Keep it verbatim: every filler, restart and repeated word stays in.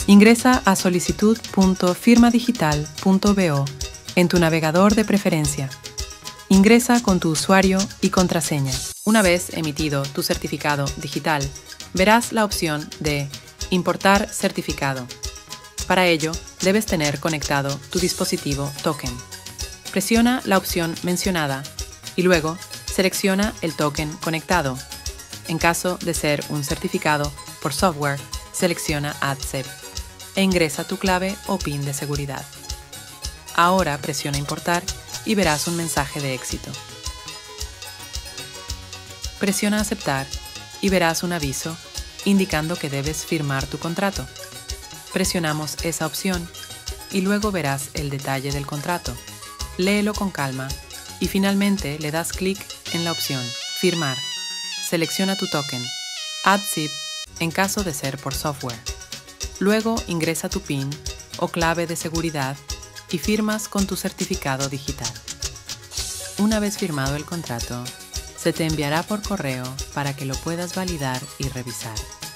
Ingresa a solicitud punto firma digital punto bo en tu navegador de preferencia. Ingresa con tu usuario y contraseña. Una vez emitido tu certificado digital, verás la opción de Importar certificado. Para ello, debes tener conectado tu dispositivo token. Presiona la opción mencionada y luego selecciona el token conectado. En caso de ser un certificado por software, selecciona AdSep e ingresa tu clave o PIN de seguridad. Ahora presiona Importar y verás un mensaje de éxito. Presiona Aceptar y verás un aviso indicando que debes firmar tu contrato. Presionamos esa opción y luego verás el detalle del contrato. Léelo con calma y finalmente le das clic en la opción Firmar. Selecciona tu token, AdSep en caso de ser por software. Luego ingresa tu PIN o clave de seguridad y firmas con tu certificado digital. Una vez firmado el contrato, se te enviará por correo para que lo puedas validar y revisar.